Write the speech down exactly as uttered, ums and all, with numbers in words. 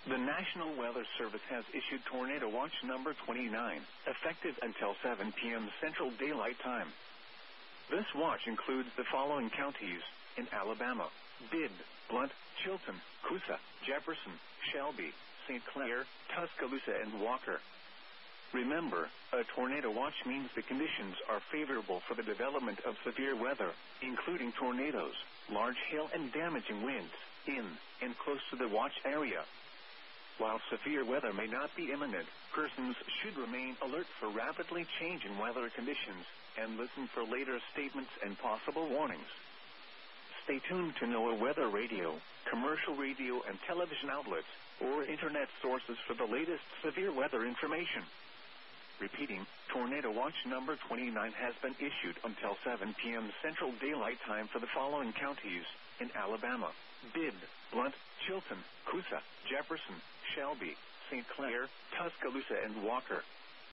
The National Weather Service has issued Tornado Watch number twenty-nine, effective until seven p.m. Central Daylight Time. This watch includes the following counties in Alabama: Bibb, Blount, Chilton, Coosa, Jefferson, Shelby, Saint Clair, Tuscaloosa, and Walker. Remember, a tornado watch means the conditions are favorable for the development of severe weather, including tornadoes, large hail, and damaging winds in and close to the watch area. While severe weather may not be imminent, persons should remain alert for rapidly changing weather conditions and listen for later statements and possible warnings. Stay tuned to NOAA Weather Radio, commercial radio and television outlets, or internet sources for the latest severe weather information. Repeating, Tornado Watch number twenty-nine has been issued until seven p.m. Central Daylight Time for the following counties in Alabama: Bibb, Blount, Chilton, Coosa, Jefferson, Shelby, Saint Clair, Tuscaloosa, and Walker.